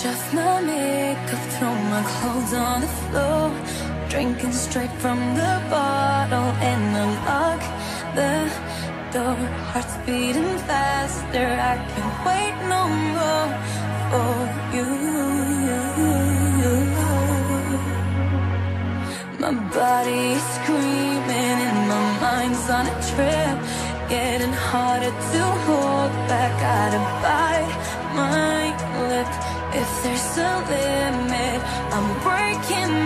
off my makeup, throw my clothes on the floor, drinking straight from the bottle, and unlock the door. Heart's beating faster, I can't wait no more for you. My body is screaming and my mind's on a trip, getting harder to hold back. Gotta bite my lip. If there's a limit, I'm breaking